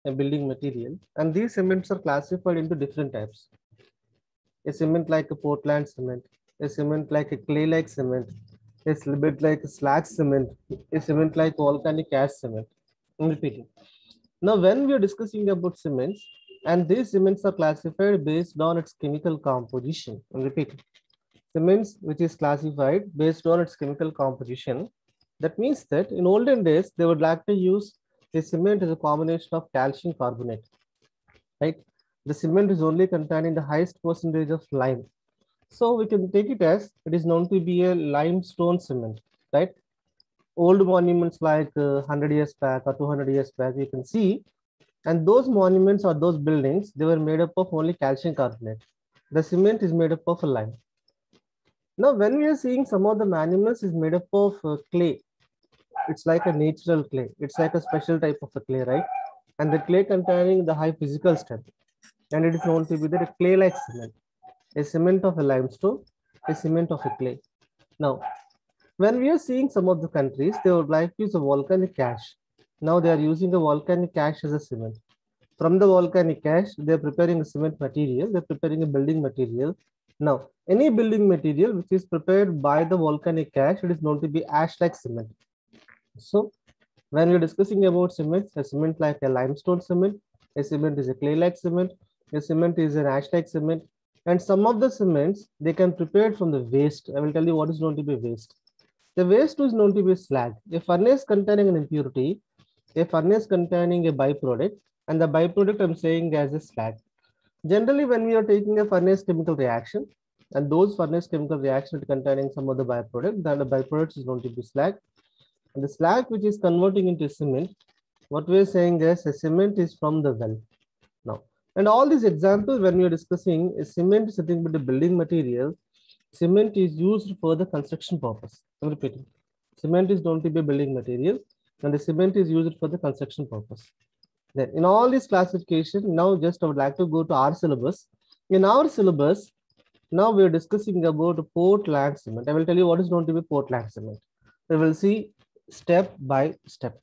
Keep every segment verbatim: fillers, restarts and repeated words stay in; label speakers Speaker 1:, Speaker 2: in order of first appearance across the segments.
Speaker 1: a building material, and these cements are classified into different types. A cement like a Portland cement, a cement like a clay-like cement, a cement like a slag cement, a cement like volcanic ash cement. I'm repeating. Now, when we are discussing about cements, and these cements are classified based on its chemical composition. I'm repeating. Cements, which is classified based on its chemical composition. That means that in olden days, they would like to use a cement as a combination of calcium carbonate, right? The cement is only containing the highest percentage of lime. So we can take it as it is known to be a limestone cement, right? Old monuments like uh, one hundred years back or two hundred years back, you can see, and those monuments or those buildings, they were made up of only calcium carbonate. The cement is made up of lime. Now, when we are seeing some of the monuments is made up of uh, clay, it's like a natural clay. It's like a special type of a clay, right? And the clay containing the high physical strength, and it is known to be the clay-like cement, a cement of a limestone, a cement of a clay. Now, when we are seeing some of the countries, they would like to use a volcanic ash. Now they are using a volcanic ash as a cement. From the volcanic ash, they are preparing a cement material. They're preparing a building material. Now, any building material which is prepared by the volcanic ash, it is known to be ash-like cement. So, when we're discussing about cements, a cement like a limestone cement, a cement is a clay-like cement, a cement is an ash-like cement, and some of the cements they can prepare from the waste. I will tell you what is known to be waste. The waste is known to be slag. A furnace containing an impurity, a furnace containing a byproduct, and the byproduct I'm saying as a slag. Generally, when we are taking a furnace chemical reaction, and those furnace chemical reactions containing some of the byproduct, then the byproduct is known to be slag. And the slag which is converting into cement, what we're saying is a cement is from the well. Now, and all these examples when we are discussing is cement is nothing but the building material. Cement is used for the construction purpose. I'm repeating. Cement is known to be a building material, and the cement is used for the construction purpose. Then, in all these classification, now just I would like to go to our syllabus. In our syllabus, now we are discussing about Portland cement. I will tell you what is known to be Portland cement. We will see step by step.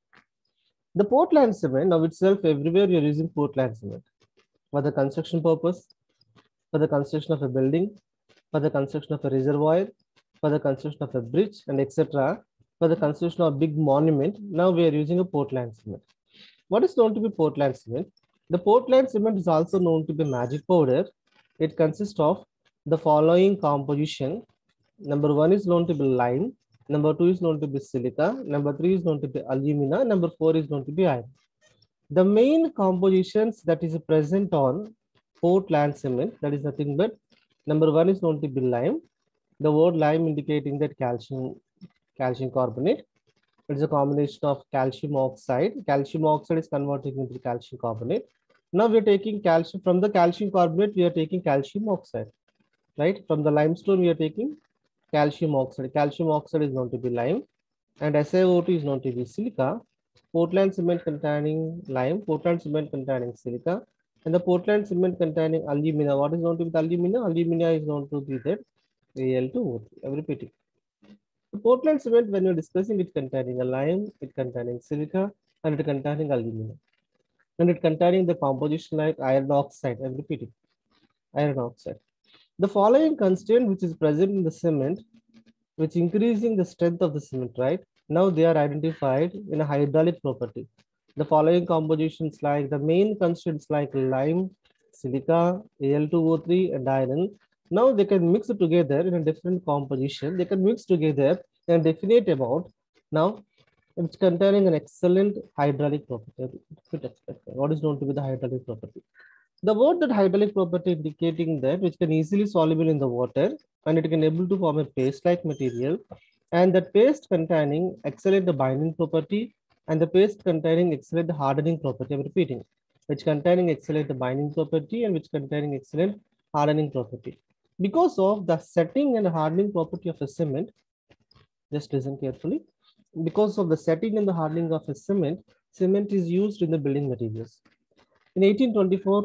Speaker 1: The Portland cement now itself, everywhere you are using Portland cement for the construction purpose, for the construction of a building, for the construction of a reservoir, for the construction of a bridge, and et cetera. For the construction of a big monument, now we are using a Portland cement. What is known to be Portland cement? The Portland cement is also known to be magic powder. It consists of the following composition. Number one is known to be lime. Number two is known to be silica. Number three is known to be alumina. Number four is known to be iron. The main compositions that is present on Portland cement, that is nothing but number one is known to be lime. The word lime indicating that calcium, calcium carbonate. It's a combination of calcium oxide. Calcium oxide is converting into calcium carbonate. Now we are taking calcium from the calcium carbonate. We are taking calcium oxide, right? From the limestone, we are taking calcium oxide. Calcium oxide is known to be lime, and S i O two is known to be silica. Portland cement containing lime, Portland cement containing silica, and the Portland cement containing alumina. What is known to be alumina? Alumina is known to be that A L two O three. I'm repeating. The Portland cement, when you're discussing it containing a lime, it containing silica, and it containing alumina. And it containing the composition like iron oxide. I'm repeating. Iron oxide. The following constraint which is present in the cement, which increasing the strength of the cement, right? Now they are identified in a hydraulic property. The following compositions like the main constraints like lime, silica, A L two O three, and iron. Now they can mix it together in a different composition. They can mix together in a definite amount. Now it's containing an excellent hydraulic property. What is known to be the hydraulic property? The word that hydraulic property indicating that which can easily soluble in the water, and it can able to form a paste-like material, and that paste containing excellent binding property, and the paste containing excellent hardening property. I'm repeating, which containing excellent binding property and which containing excellent hardening property. Because of the setting and hardening property of a cement, just listen carefully. Because of the setting and the hardening of a cement, cement is used in the building materials. In eighteen twenty-four,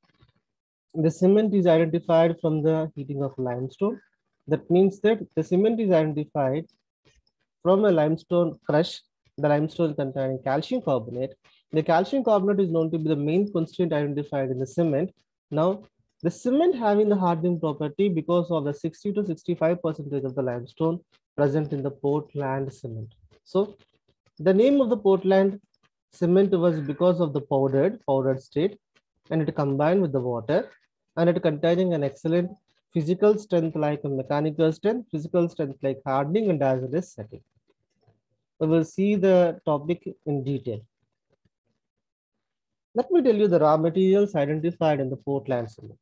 Speaker 1: the cement is identified from the heating of limestone. That means that the cement is identified from a limestone crush, the limestone containing calcium carbonate, The calcium carbonate is known to be the main constituent identified in the cement. Now, the cement having the hardening property because of the sixty to sixty-five percentage of the limestone present in the Portland cement. So, the name of the Portland cement was because of the powdered, powdered state, and it combined with the water, and it containing an excellent physical strength like a mechanical strength, physical strength like hardening, and as well as setting. We will see the topic in detail. Let me tell you the raw materials identified in the Portland cement.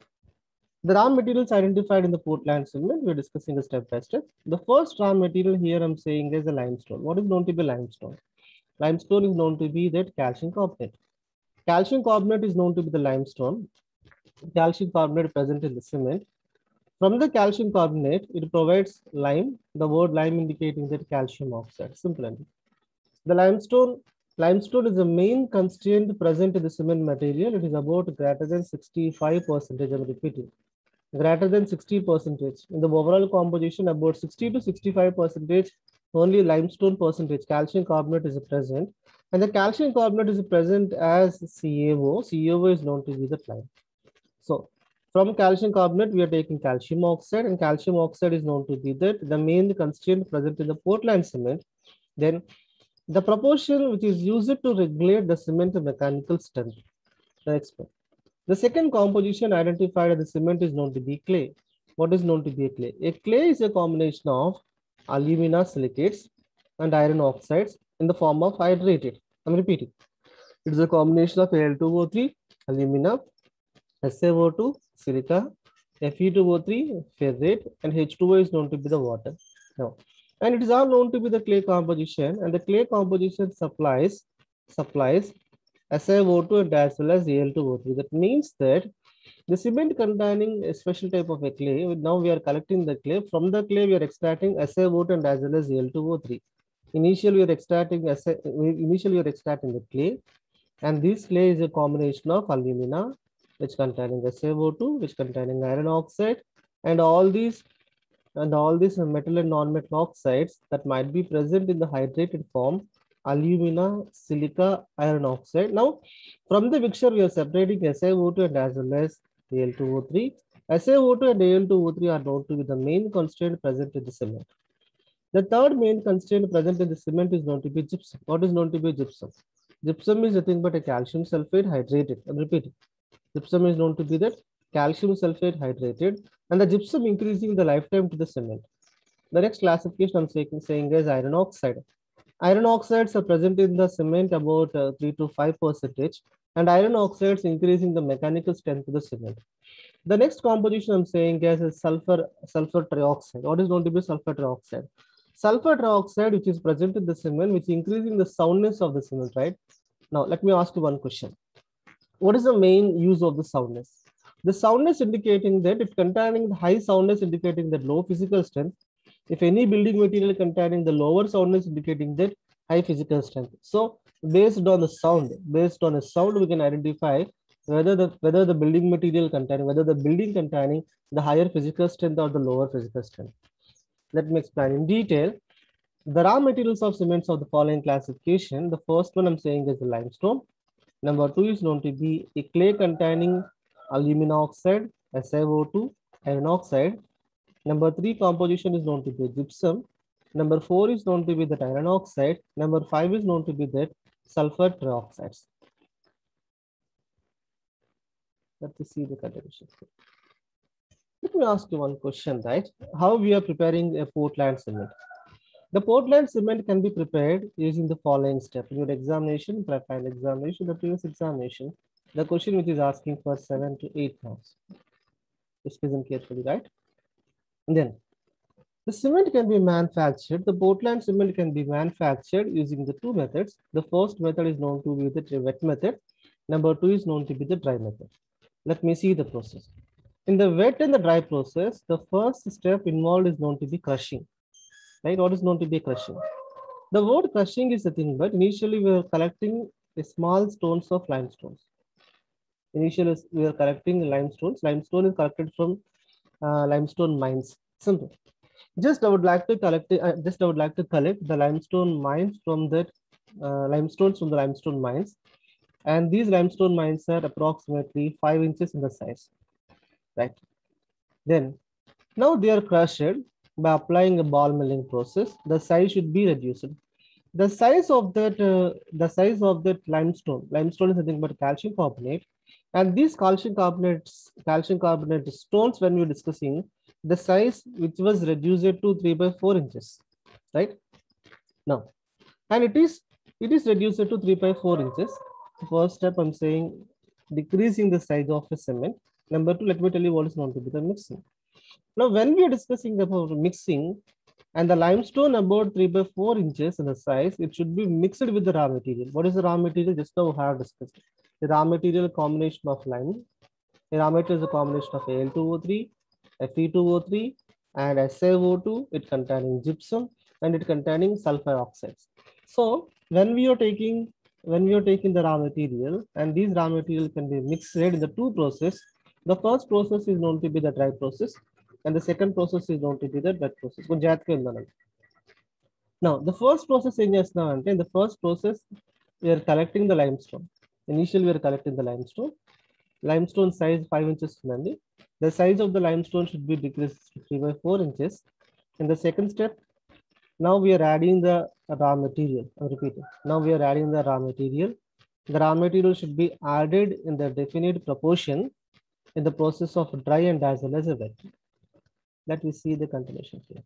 Speaker 1: The raw materials identified in the Portland cement, we're discussing a step by step. The first raw material here I'm saying is the limestone. What is known to be limestone? Limestone is known to be that calcium carbonate. Calcium carbonate is known to be the limestone. Calcium carbonate present in the cement. From the calcium carbonate, it provides lime, the word lime indicating that calcium oxide, simple enough. The limestone, limestone is the main constituent present in the cement material. It is about greater than sixty-five percentage, I'm repeating, greater than sixty percentage. In the overall composition, about sixty to sixty-five percentage, only limestone percentage, calcium carbonate is present. And the calcium carbonate is present as C A O. C A O is known to be the lime. So, from calcium carbonate, we are taking calcium oxide, and calcium oxide is known to be that the main constituent present in the Portland cement. Then the proportion which is used to regulate the cement mechanical strength. The next one. The second composition identified as the cement is known to be clay. What is known to be a clay? A clay is a combination of alumina silicates and iron oxides in the form of hydrated. I'm repeating. It is a combination of A L two O three, alumina, S a O two, silica, F e two O three, ferrate, and H two O is known to be the water. Now, and it is all known to be the clay composition, and the clay composition supplies supplies S i O two and as well as A L two O three. That means that the cement containing a special type of a clay, now we are collecting the clay. From the clay, we are extracting S i O two and as well as A L two O three. Initially, we are extracting initially we are extracting the clay, and this clay is a combination of alumina, which containing S i O two, which containing iron oxide, and all these and all these metal and non-metal oxides that might be present in the hydrated form, alumina, silica, iron oxide. Now, from the mixture, we are separating S i O two and as well as A L two O three. S i O two and A L two O three are known to be the main constituent present in the cement. The third main constituent present in the cement is known to be gypsum. What is known to be gypsum? Gypsum is nothing but a calcium sulfate hydrated. I'm repeating. Gypsum is known to be that calcium sulfate hydrated, and the gypsum increasing the lifetime to the cement. The next classification I'm saying, saying is iron oxide. Iron oxides are present in the cement about uh, three to five percentage, and iron oxides increasing the mechanical strength of the cement. The next composition I'm saying is sulfur sulfur trioxide. What is known to be sulfur trioxide? Sulfur trioxide, which is present in the cement, which is increasing the soundness of the cement, right? Now, let me ask you one question. What is the main use of the soundness? The soundness indicating that if containing the high soundness indicating the low physical strength, if any building material containing the lower soundness indicating that high physical strength. So based on the sound, based on a sound, we can identify whether the whether the building material containing, whether the building containing the higher physical strength or the lower physical strength. Let me explain in detail. The raw materials of cements of the following classification. The first one I'm saying is the limestone. Number two is known to be a clay containing alumina oxide, S i O two, iron oxide. Number three composition is known to be gypsum. Number four is known to be the iron oxide. Number five is known to be that sulfur trioxides. Let's see the continuation. Let me ask you one question, right? How we are preparing a Portland cement? The Portland cement can be prepared using the following step. In your examination, final examination, the previous examination, the question which is asking for seven to eight marks. Just listen carefully, right? And then the cement can be manufactured. The Portland cement can be manufactured using the two methods. The first method is known to be the wet method. Number two is known to be the dry method. Let me see the process. In the wet and the dry process, the first step involved is known to be crushing. Right? What is known to be crushing? The word crushing is the thing, but initially we are collecting a small stones of limestones. Initially we are collecting limestones. Limestone is collected from uh, limestone mines. Simple. Just I would like to collect. Uh, just I would like to collect the limestone mines from that uh, limestones from the limestone mines. And these limestone mines are approximately five inches in the size, right? Then now they are crushed by applying a ball milling process. The size should be reduced. The size of that, uh, the size of that limestone, limestone is nothing but calcium carbonate, and these calcium carbonates, calcium carbonate stones, when we were discussing, the size which was reduced to three by four inches, right? Now, and it is it is reduced to three by four inches. First step, I'm saying decreasing the size of a cement. Number two, let me tell you what is known to be the mixing. Now, when we are discussing about mixing and the limestone about three by four inches in the size, it should be mixed with the raw material. What is the raw material? Just now we have discussed. The raw material combination of lime. The raw material is a combination of A L two O three, F E two O three, and S a O two. It containing gypsum and it containing sulfur oxides. So when we are taking when we are taking the raw material, and these raw material can be mixed in the two process. The first process is known to be the dry process, and the second process is known to be the wet process. Now, the first process in yes now, in the first process, we are collecting the limestone. Initially, we are collecting the limestone. Limestone size five inches. The size of the limestone should be decreased to three by four inches. In the second step, now we are adding the raw material. I'm repeating. Now we are adding the raw material. The raw material should be added in the definite proportion in the process of dry and as well as a wet. Let me see the continuation here.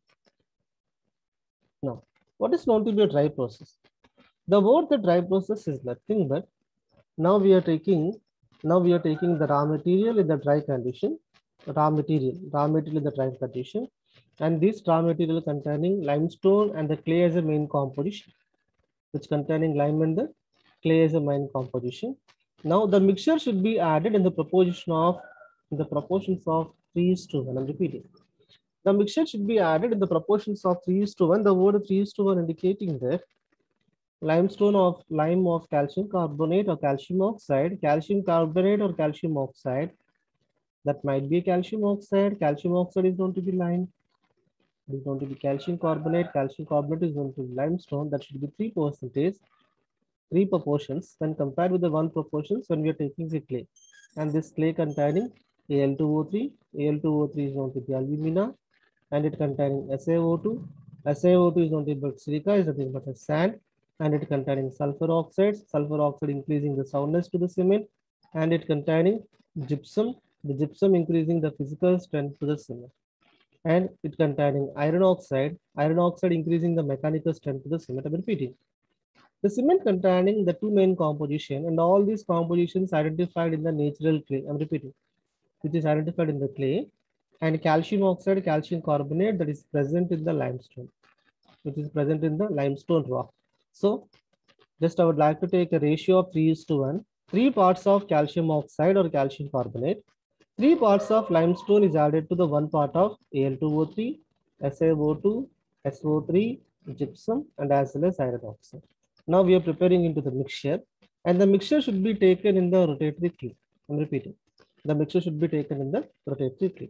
Speaker 1: Now, what is known to be a dry process? The word the dry process is nothing but now we are taking now we are taking the raw material in the dry condition, raw material, raw material in the dry condition, and this raw material containing limestone and the clay as a main composition, which containing lime and the clay as a main composition. Now the mixture should be added in the proportion of in the proportions of three is to one. I'm repeating. The mixture should be added in the proportions of three is to one. The word three is to one indicating that limestone of lime of calcium carbonate or calcium oxide, calcium carbonate or calcium oxide. That might be calcium oxide. Calcium oxide is going to be lime. It is going to be calcium carbonate. Calcium carbonate is going to be limestone. That should be three percentage, three proportions when compared with the one proportions when we are taking the clay. And this clay containing A L two O three. A L two O three is going to be alumina, and it containing S a O two. S a O two is nothing but silica, is nothing but a sand, and it containing sulfur oxides. Sulfur oxide increasing the soundness to the cement, and it containing gypsum. The gypsum increasing the physical strength to the cement, and it containing iron oxide. Iron oxide increasing the mechanical strength to the cement. I'm repeating. The cement containing the two main composition, and all these compositions identified in the natural clay. I'm repeating, which is identified in the clay, and calcium oxide, calcium carbonate that is present in the limestone, which is present in the limestone rock. So just I would like to take a ratio of three is to one. Three parts of calcium oxide or calcium carbonate, three parts of limestone is added to the one part of A L two O three, S a O two, S O three, gypsum, and as well as iron oxide. Now we are preparing into the mixture, and the mixture should be taken in the rotatory kiln. I'm repeating. The mixture should be taken in the rotatory kiln.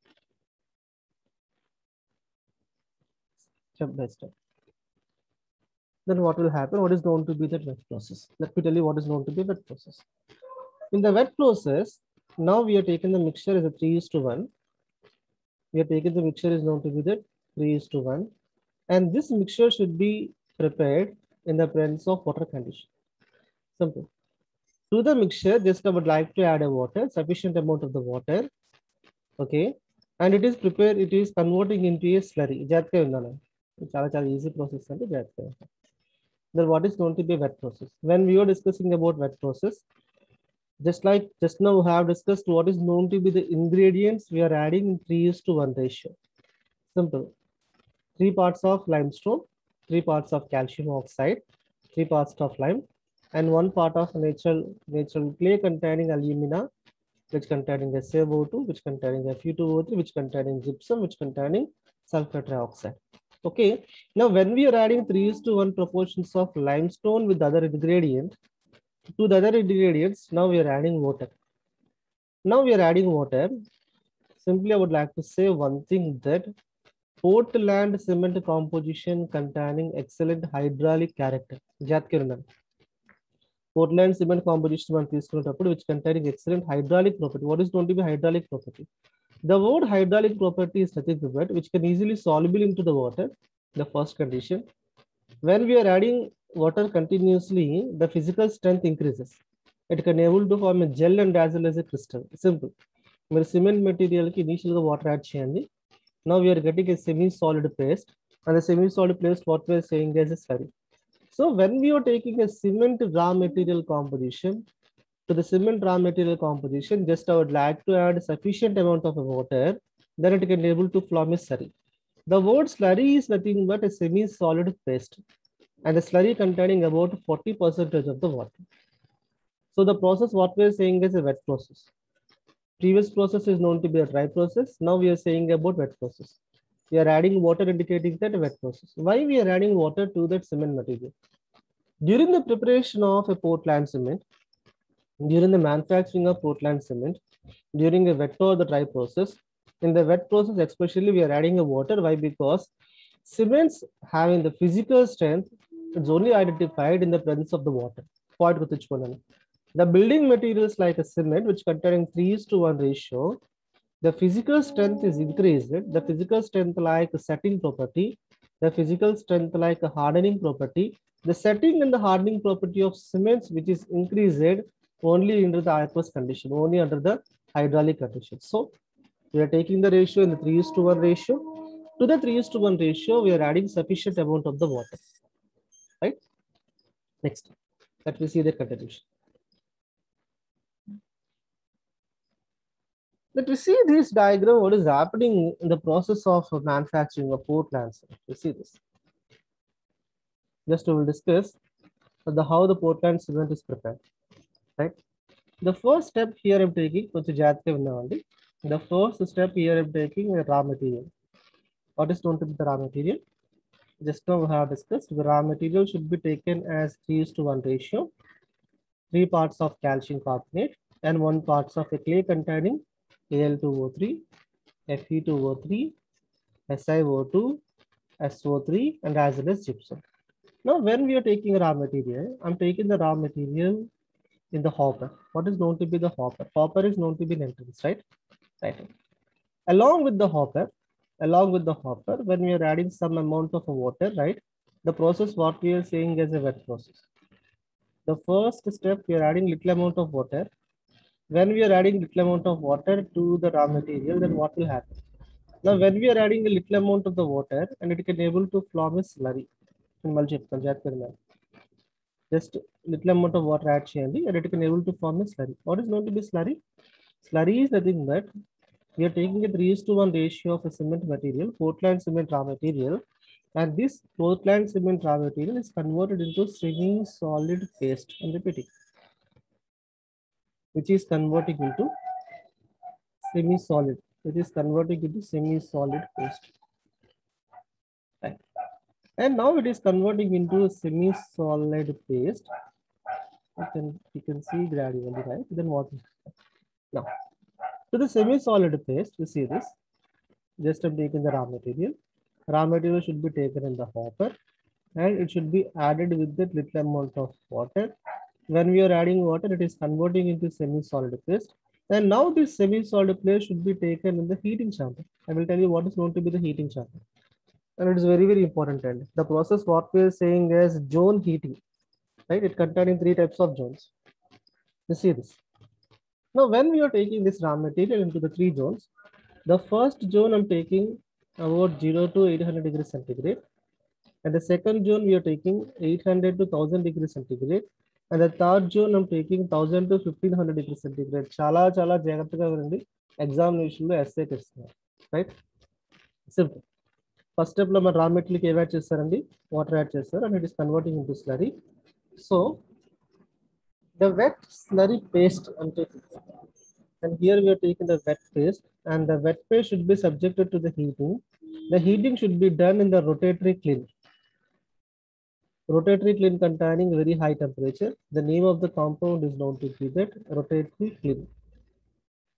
Speaker 1: Step by step. Then what will happen? What is known to be the wet process? Let me tell you what is known to be wet process. In the wet process, now we are taking the mixture as a three is to one. We are taking the mixture is known to be the three is to one. And this mixture should be prepared in the presence of water condition. Simple. To the mixture, just I would like to add a water, sufficient amount of the water. Okay. And it is prepared, it is converting into a slurry. It's an easy process. Then what is going to be wet process? When we are discussing about wet process, just like just now we have discussed what is known to be the ingredients we are adding in three is to one ratio. Simple. Three parts of limestone, three parts of calcium oxide, three parts of lime, and one part of natural natural clay containing alumina, which containing S a O two, which containing F e two O three, which containing gypsum, which containing sulfur trioxide. Okay. Now, when we are adding three is to one proportions of limestone with other ingredient, to the other ingredients, now we are adding water. Now we are adding water. Simply, I would like to say one thing that Portland cement composition containing excellent hydraulic character. జాగ్రత్తగా ఉండండి. Portland cement composition మనం తీసుకునేటప్పుడు which containing excellent hydraulic property. What is going to be hydraulic property? The word hydraulic property is nothing but which can easily soluble into the water. The first condition. When we are adding water continuously, the physical strength increases. It can able to form a gel and as well as a crystal. Simple. మీరు cement material కి initial గా water add చేయండి. Now we are getting a semi-solid paste, and the semi-solid paste what we are saying is a slurry. So when we are taking a cement raw material composition, to the cement raw material composition, just I would like to add sufficient amount of water, then it can able to form a slurry. The word slurry is nothing but a semi-solid paste, and the slurry containing about forty percent of the water. So the process what we are saying is a wet process. Previous process is known to be a dry process. Now we are saying about wet process. We are adding water indicating that wet process. Why we are adding water to that cement material? During the preparation of a Portland cement, during the manufacturing of Portland cement, during a wet or the dry process, in the wet process especially we are adding a water. Why? Because cements having the physical strength is only identified in the presence of the water. Point గుర్తుంచుకోండి. The building materials like a cement which containing three is to one ratio, the physical strength is increased. The physical strength like a setting property, the physical strength like a hardening property, the setting and the hardening property of cements which is increased only under the aqueous condition, only under the hydraulic condition. So we are taking the ratio in the three is to one ratio. To the three is to one ratio, we are adding sufficient amount of the water. Right? Next, let me see the continuation. Let me see this diagram, what is happening in the process of manufacturing of Portland. You see this. Just we will discuss the how the Portland cement is prepared. Right. The first step here I'm taking, the first step here I'm taking a raw material. What is going to be the raw material? Just now we have discussed the raw material should be taken as three is to one ratio. Three parts of calcium carbonate and one parts of a clay containing A L two O three, F E two O three, S i O two, S O three, and as well as gypsum. Now, when we are taking raw material, I'm taking the raw material in the hopper. What is known to be the hopper? Hopper is known to be an entrance, right? Right. Along with the hopper, along with the hopper, when we are adding some amount of water, right? The process what we are saying is a wet process. The first step, we are adding little amount of water. When we are adding little amount of water to the raw material, then what will happen? Now, when we are adding a little amount of the water and it can able to form a slurry. Just little amount of water add cheyandi and it can able to form a slurry. What is known to be slurry? Slurry is nothing but we are taking a three is to one ratio of a cement material, Portland cement raw material, and this Portland cement raw material is converted into semi-solid paste. I'm repeating. Which is converting into semi-solid. It is converting into semi-solid paste. Right. And now it is converting into a semi-solid paste. You can you can see gradually, right? Then what? Now, to the semi-solid paste, you see this. Just I'm taking the raw material. Raw material should be taken in the hopper, and it should be added with that little amount of water. When we are adding water, it is converting into semi-solid paste. And now this semi-solid paste should be taken in the heating chamber. I will tell you what is known to be the heating chamber. And it is very, very important. And the process what we are saying is zone heating, right? It containing three types of zones. You see this. Now, when we are taking this raw material into the three zones, the first zone I'm taking about zero to eight hundred degrees centigrade. And the second zone we are taking eight hundred to one thousand degrees centigrade. And the third zone I'm taking one thousand to fifteen hundred degrees centigrade. Chala chala jagattaga unandi examination lo essay testunnaru, right? Simple. First step lo man raw material ki add chestarandi water add chesaru and it is converting into slurry. So the wet slurry paste I'm taking, and here we are taking the wet paste, and the wet paste should be subjected to the heating. The heating should be done in the rotatory kiln. Rotatory kiln containing very high temperature. The name of the compound is known to be that rotatory kiln.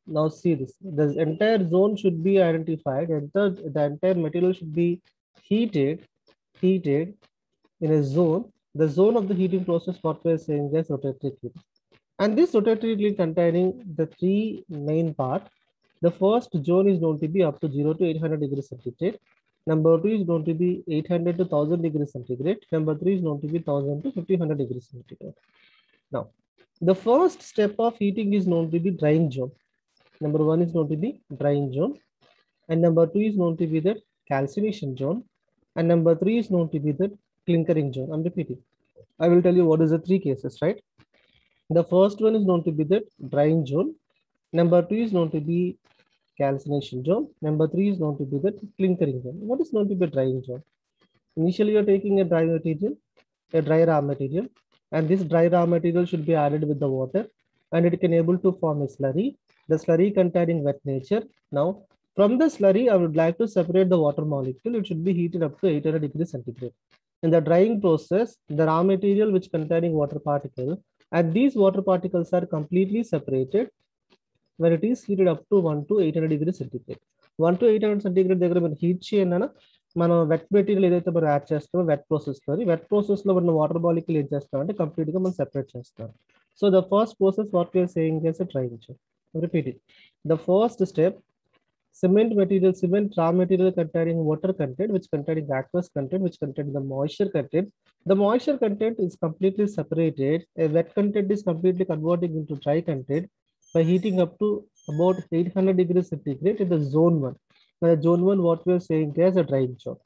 Speaker 1: Now see this. The entire zone should be identified, and the, the entire material should be heated, heated in a zone. The zone of the heating process, what we are saying is rotatory heat. And this rotatory heat containing the three main parts. The first zone is known to be up to zero to eight hundred degrees centigrade. Number two is known to be eight hundred to one thousand degrees centigrade. Number three is known to be one thousand to fifteen hundred degrees centigrade. Now, the first step of heating is known to be drying zone. Number one is known to be drying zone. And number two is known to be the calcination zone. And number three is known to be the clinkering zone. I'm repeating. I will tell you what is the three cases, right? The first one is known to be the drying zone. Number two is known to be calcination zone. Number three is known to be the clinkering zone. What is known to be drying zone? Initially, you are taking a dry material, a dry raw material, and this dry raw material should be added with the water, and it can able to form a slurry. The slurry containing wet nature. Now, from the slurry, I would like to separate the water molecule. It should be heated up to eight hundred degrees centigrade. In the drying process, the raw material which containing water particle, and these water particles are completely separated when it is heated up to one to eight hundred degrees centigrade. one to eight hundred centigrade దగ్గర మనం heat చేయనా మనం wet material ఏదైతే మనం add చేస్తామో wet process లో wet process లో మనం వాటర్ మాలిక్యూల్ ఏం చేస్తామంటే కంప్లీట్ గా మనం సెపరేట్ చేస్తాం. So the first process what we are saying is drying. Repeat it. The first step, cement material, cement raw material containing water content, which containing aqueous content, which contain the moisture content. The moisture content is completely separated. A wet content is completely converting into dry content by heating up to about eight hundred degrees centigrade in the zone one. Now, the zone one, what we are saying is a drying zone.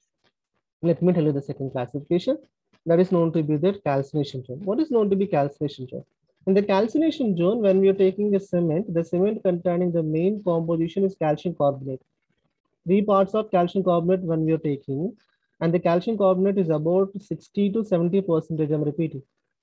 Speaker 1: Let me tell you the second classification. That is known to be the calcination zone. What is known to be calcination zone? In the calcination zone, when we are taking a cement, the cement containing the main composition is calcium carbonate. Three parts of calcium carbonate when we are taking, and the calcium carbonate is about sixty to seventy percentage. I'm repeating.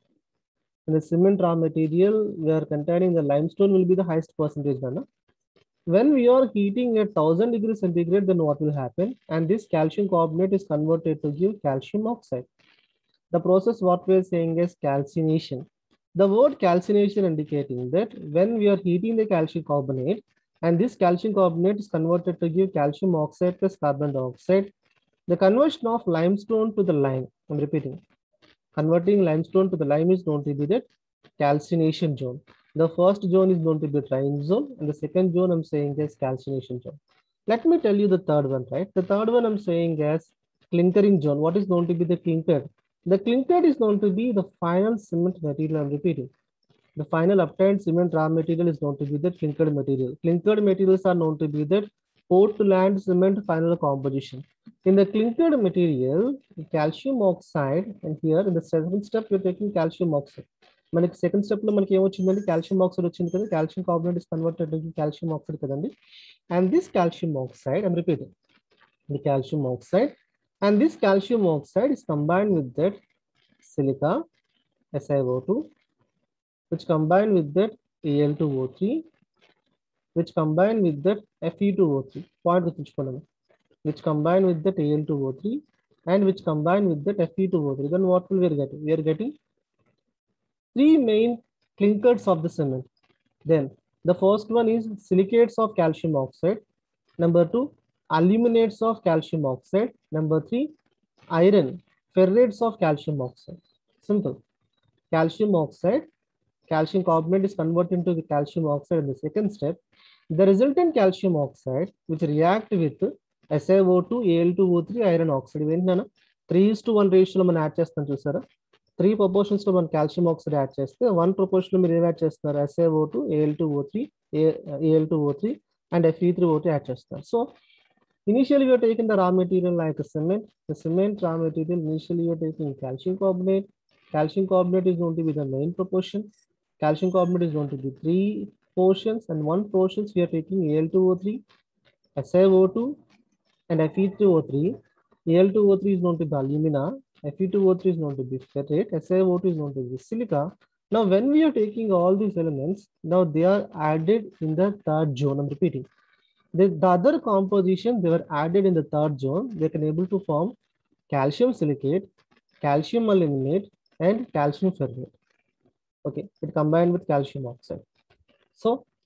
Speaker 1: In the cement raw material, we are containing the limestone will be the highest percentage. Right? When we are heating at one thousand degrees centigrade, then what will happen? And this calcium carbonate is converted to give calcium oxide. The process what we are saying is calcination. The word calcination indicating that when we are heating the calcium carbonate, and this calcium carbonate is converted to give calcium oxide plus carbon dioxide, the conversion of limestone to the lime, I'm repeating, converting limestone to the lime is known to be the calcination zone. The first zone is known to be drying zone, and the second zone I'm saying is calcination zone. Let me tell you the third one, right? The third one I'm saying is clinkering zone. What is known to be the clinker? The clinker is known to be the final cement material. I'm repeating. The final obtained cement raw material is known to be the clinkered material. Clinkered materials are known to be the Portland cement final composition. In the clinkered material, the calcium oxide, and here in the second step, we're taking calcium oxide. మనకి second step లో మనకి ఏమొచ్చిందండి calcium oxide వచ్చింది కదా calcium carbonate is converted to calcium oxide కదండి and this calcium oxide I'm repeating the calcium oxide and this calcium oxide is combined with that silica S i O two, which combined with that A L two O three, which combined with that F e two O three, point with which column, which combined with that A L two O three, and which combined with that F e two O three. Then what will we are getting? We are getting three main clinkers of the cement. Then the first one is silicates of calcium oxide. Number two, aluminates of calcium oxide. Number three, iron ferrates of calcium oxide. Simple. Calcium oxide, calcium carbonate is converted into the calcium oxide in the second step. The resultant calcium oxide, which react with S i O two, A L two O three, iron oxide. When three is to one ratio man add chestam chusara. Three proportions to one calcium oxide add cheste. One proportion మీరు add చేస్తున్నారు S i O two, A L two O three, A L two O three, and F e three O three add చేస్తున్నారు. So initially, we are taking the raw material like a cement. The cement raw material, initially, you are taking calcium carbonate. Calcium carbonate is going to be the main proportion. Calcium carbonate is going to be three portions, and one portions we are taking A L two O three, S i O two, and F e three O three. A L two O three is going to be alumina. F e two O three is going to be ferrate. S i O two is going to be silica. Now, when we are taking all these elements, now they are added in the third zone. I'm repeating. The, the other composition they were added in the third zone, they can able to form calcium silicate, calcium aluminate, and calcium ferrate. Okay, it combined with calcium oxide. So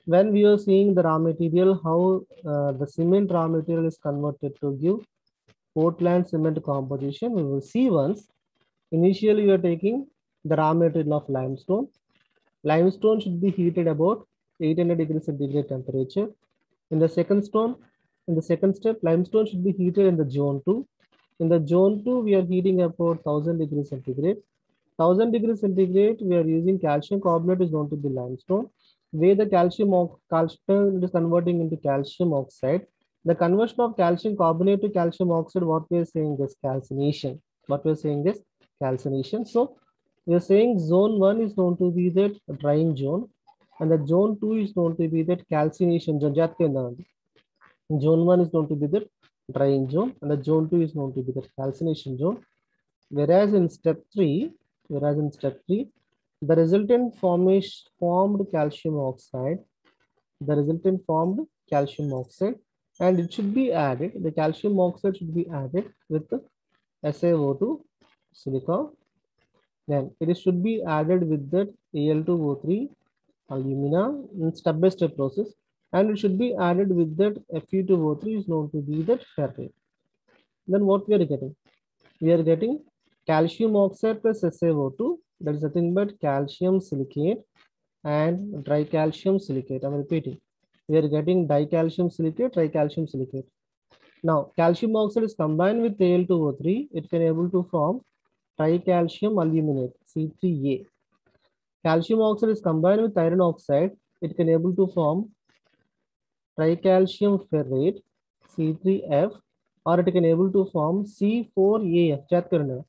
Speaker 1: when we are seeing the raw material, how uh, the cement raw material is converted to give Portland cement composition, we will see once. Initially, we are taking the raw material of limestone. Limestone should be heated about eight hundred degrees centigrade temperature. In the second stone, in the second step, limestone should be heated in the zone two. In the zone two, we are heating about one thousand degrees centigrade. one thousand degrees centigrade, we are using calcium carbonate is known to be limestone, where the calcium, calcium is converting into calcium oxide. The conversion of calcium carbonate to calcium oxide, what we are saying is calcination. What we are saying is calcination. So we are saying zone one is known to be the drying zone, and the zone two is known to be that calcination zone. Zone one is known to be the drying zone, and the zone two is known to be the calcination zone. Whereas in step three, whereas in step three, the resultant formation formed calcium oxide, the resultant formed calcium oxide, and it should be added, the calcium oxide should be added with the S a O two silica. Then it should be added with that A L two O three alumina in step-by-step process, and it should be added with that F e two O three is known to be that ferrite. Then what we are getting? We are getting calcium oxide plus S a O two, that is nothing but calcium silicate and tricalcium silicate. I'm repeating. We are getting dicalcium silicate, tricalcium silicate. Now, calcium oxide is combined with A L two O three. It can able to form tricalcium aluminate, C three A. Calcium oxide is combined with iron oxide. It can able to form tricalcium ferrate, C three F, or it can able to form C four A F.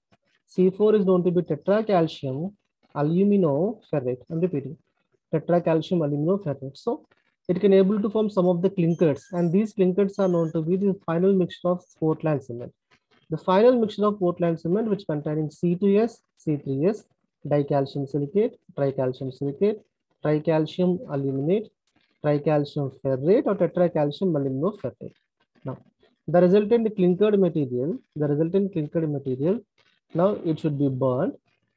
Speaker 1: C four is known to be tetracalcium aluminoferrate. I'm repeating, tetracalcium aluminoferrate. So it can able to form some of the clinkers, and these clinkers are known to be the final mixture of Portland cement. The final mixture of Portland cement, which containing C two S, C three S, dicalcium silicate, tricalcium silicate, tricalcium aluminate, tricalcium ferrate, or tetracalcium aluminoferrate. Now, the resultant clinkered material, the resultant clinkered material, now it should be burned.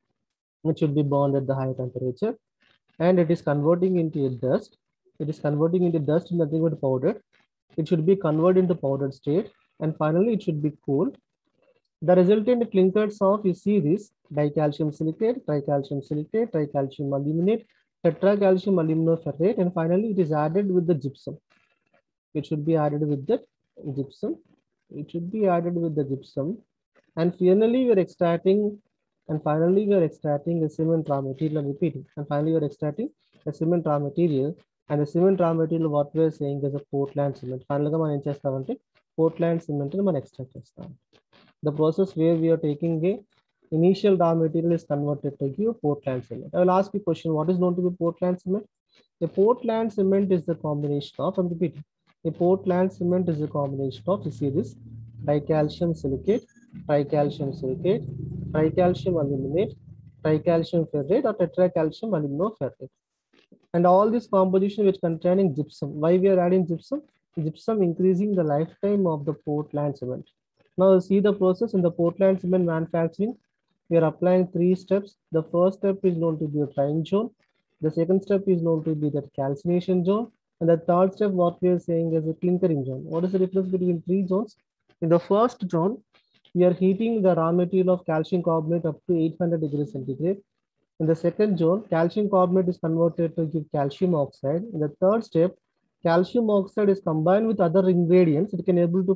Speaker 1: It should be burned at the high temperature, and it is converting into a dust. It is converting into dust in nothing but powder. It should be converted into powdered state, and finally it should be cooled. The resultant clinkers of, you see this, dicalcium silicate, tricalcium silicate, tricalcium aluminate, tetracalcium aluminoferrate, and finally it is added with the gypsum. It should be added with the gypsum. It should be added with the gypsum. And finally we are extracting, and finally we are extracting a cement raw material, I'm repeating, and finally we are extracting a cement raw material, and the cement raw material, what we are saying is a Portland cement. Finally మనం ఏం చేస్తామంటే Portland cement ని మనం extract చేస్తాం. The process where we are taking a initial raw material is converted to give Portland cement. I will ask you a question, what is known to be Portland cement? A Portland cement is the combination of, I'm repeating, a Portland cement is a combination of, you see this, dicalcium silicate, tricalcium silicate, tricalcium aluminate, tricalcium ferrate, or tetracalcium aluminoferrate. And all this composition which containing gypsum. Why we are adding gypsum? Gypsum increasing the lifetime of the Portland cement. Now see the process in the Portland cement manufacturing. We are applying three steps. The first step is known to be a drying zone. The second step is known to be the calcination zone. And the third step, what we are saying is a clinkering zone. What is the difference between three zones? In the first zone, we are heating the raw material of calcium carbonate up to eight hundred degrees centigrade. In the second zone, calcium carbonate is converted to give calcium oxide. In the third step, calcium oxide is combined with other ingredients. It can able to